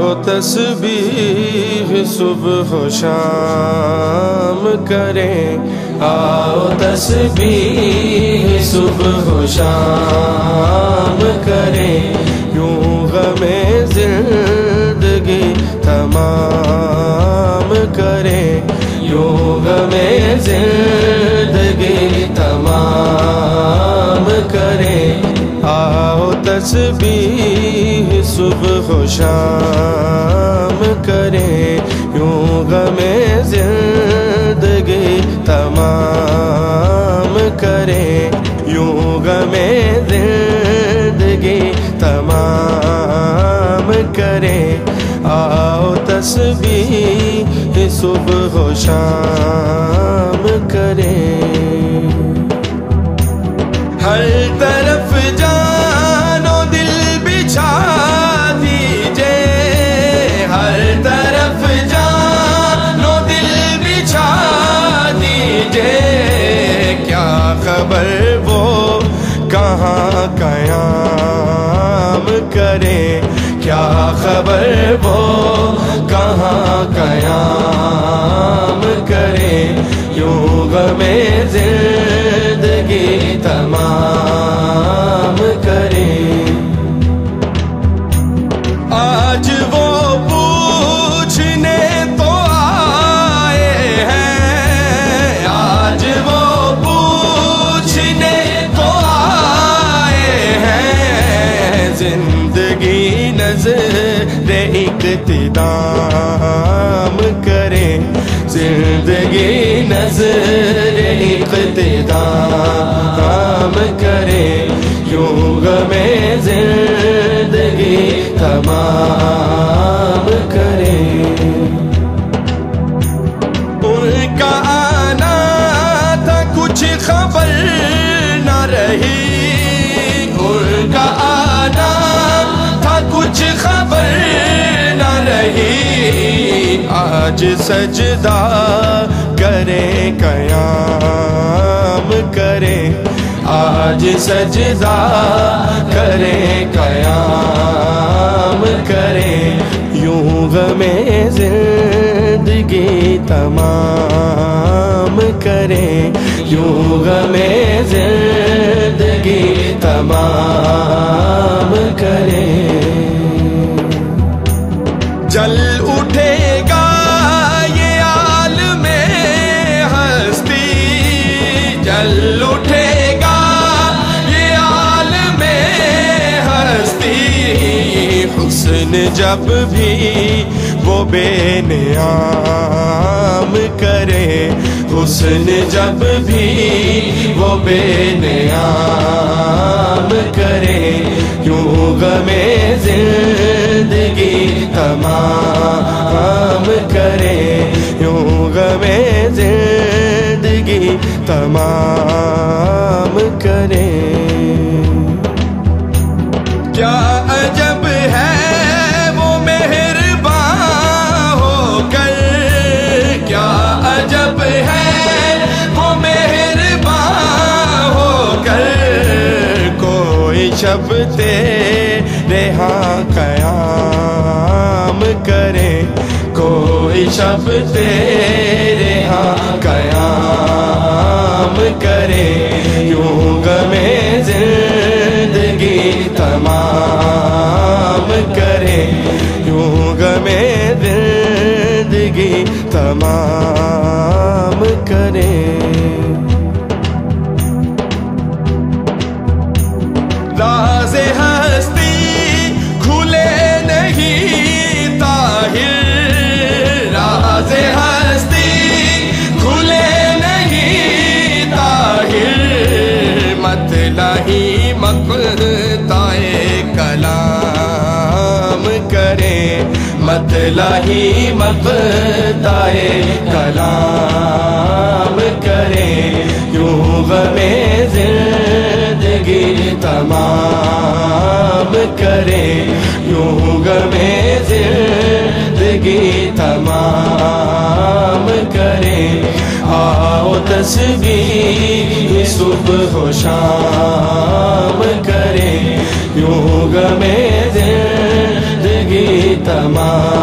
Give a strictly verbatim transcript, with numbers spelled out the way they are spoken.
تسبیح صبح و شام کریں، آؤ تسبیح صبح و شام کریں، یوں غم زندگی تمام کریں، یوں غم زندگی تمام کریں، آؤ تسبیح صبح و شام کریں، یوں غم زندگی تمام کریں، یوں غم زندگی تمام کریں، آؤ تسبیح صبح و شام کریں۔ ہر طرف جان و دل بچھا دیجئے، ہر طرف جان و دل بچھا دیجئے، کیا خبر وہ کہاں قیام کرے، کیا خبر وہ کہاں قیام کرے، یوں غم زندگی تمام کرے۔ آج وہ پوچھنے تو آئے ہیں، آج وہ پوچھنے تو آئے ہیں، زندگی نظر اقتدام کریں، زندگی نظر اقتدام کریں، یوں غم زندگی تمام کریں۔ ان کا آنا تھا کچھ خبر نہ رہی، ان کا آنا تھا کچھ خبر نہ رہی، آج سجدہ کریں قیام کریں، آج سجدہ کریں قیام کریں، یوں غم زندگی تمام کریں، یوں غم زندگی تمام کریں۔ جل اٹھے گا یہ عالم ہستی، جل اٹھے گا یہ عالم ہستی، حسن جب بھی وہ بے نیام کرے، حسن جب بھی وہ بے نیام کرے، یوں غم زندگی تمام کرے، یوں غم زندگی تمام کرے۔ کیا عجب ہے وہ مہرباں ہو کر، کیا عجب ہے وہ مہرباں ہو کر، کوئی شب تیرے ہاں قیام کرے، کوئی شب تیرے ہاں قیام کرے، یوں غم زندگی تمام کرے، یوں غم زندگی تمام کرے۔ راز ہستی کھلے نہیں طاہر، راز ہستی کھلے نہیں طاہر، مطلعی مقطع کلام کریں، مطلعی مقطع کلام کریں، یوں غم زندگی تمام کریں، یوں غم زندگی تمام کریں، آؤ تسبیح صبح و شام کریں، یوں غم زندگی تمام